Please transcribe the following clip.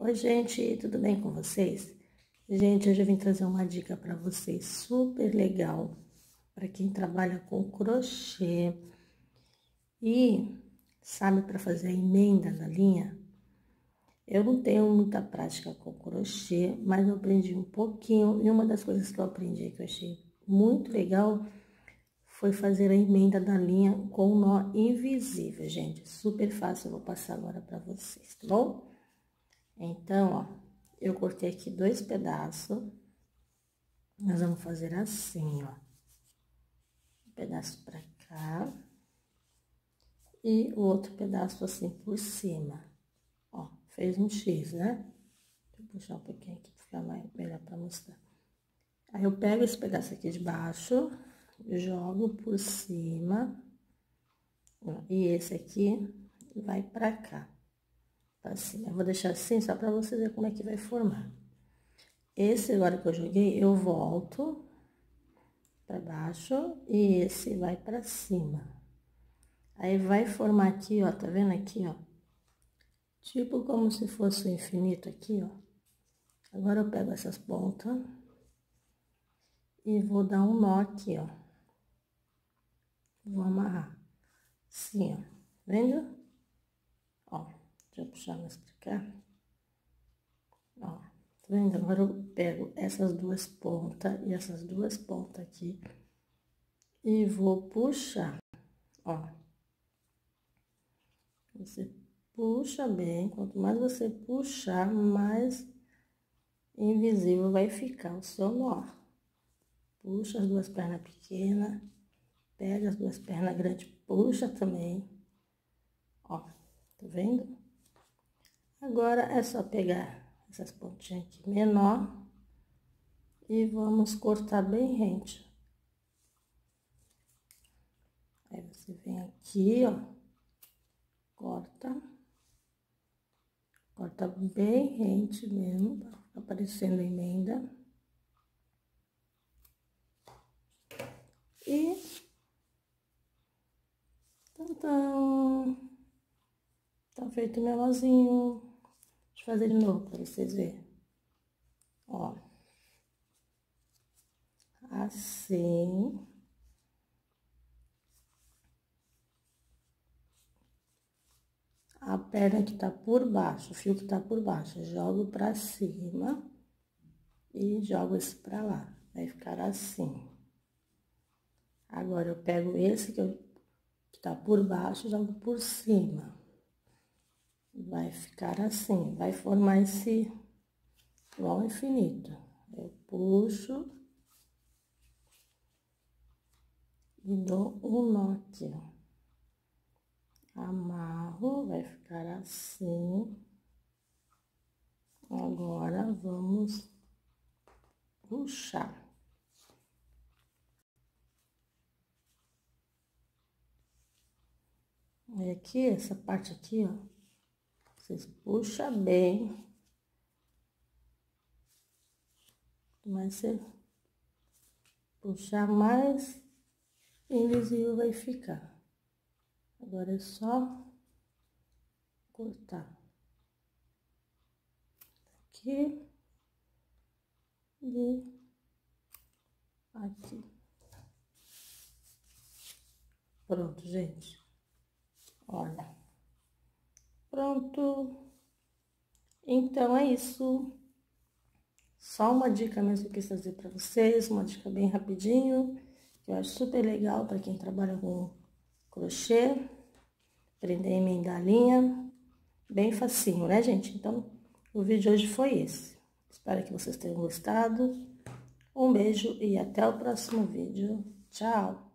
Oi, gente, tudo bem com vocês? Gente, hoje eu vim trazer uma dica para vocês super legal para quem trabalha com crochê e sabe para fazer a emenda na linha. Eu não tenho muita prática com crochê, mas eu aprendi um pouquinho e uma das coisas que eu aprendi que eu achei muito legal foi fazer a emenda da linha com nó invisível, gente. Super fácil, eu vou passar agora para vocês, tá bom? Então, ó, eu cortei aqui 2 pedaços. Nós vamos fazer assim, ó. Um pedaço pra cá. E o outro pedaço assim por cima. Ó, fez um X, né? Deixa eu puxar um pouquinho aqui pra ficar melhor pra mostrar. Aí, eu pego esse pedaço aqui de baixo, jogo por cima. Ó, e esse aqui vai pra cá. Pra cima. Eu vou deixar assim só pra vocês verem como é que vai formar. Esse agora que eu joguei, eu volto pra baixo e esse vai pra cima. Aí, vai formar aqui, ó, tá vendo aqui, ó? Tipo como se fosse o infinito aqui, ó. Agora, eu pego essas pontas e vou dar um nó aqui, ó. Vou amarrar. Assim, ó. Vendo? Ó, deixa eu puxar mais pra cá. Ó, tá vendo? Agora, eu pego essas 2 pontas e essas 2 pontas aqui e vou puxar, ó. Você puxa bem, quanto mais você puxar, mais invisível vai ficar o seu nó. Puxa as 2 pernas pequenas, pega as 2 pernas grandes, puxa também. Ó, tá vendo? Agora, é só pegar essas pontinhas aqui menor e vamos cortar bem rente. Aí, você vem aqui, ó, corta bem rente mesmo, pra ficar aparecendo a emenda. E tá feito o meu nozinho. Deixa eu fazer de novo pra vocês verem. Ó. Assim. A perna que tá por baixo, o fio que tá por baixo, jogo pra cima e jogo esse pra lá. Vai ficar assim. Agora, eu pego esse que tá por baixo e jogo por cima. Vai ficar assim, vai formar esse igual infinito. Eu puxo e dou um nó aqui, ó. Amarro, vai ficar assim. Agora, vamos puxar. E aqui, essa parte aqui, ó, vocês puxam bem. Mas você puxar mais, invisível vai ficar. Agora, é só cortar. Aqui. E aqui. Pronto, gente. Olha. Pronto. Então, é isso. Só uma dica mesmo que eu quis trazer pra vocês, uma dica bem rapidinho, que eu acho super legal para quem trabalha com crochê, aprender a emendar a linha, bem facinho, né, gente? Então, o vídeo de hoje foi esse. Espero que vocês tenham gostado. Um beijo e até o próximo vídeo. Tchau!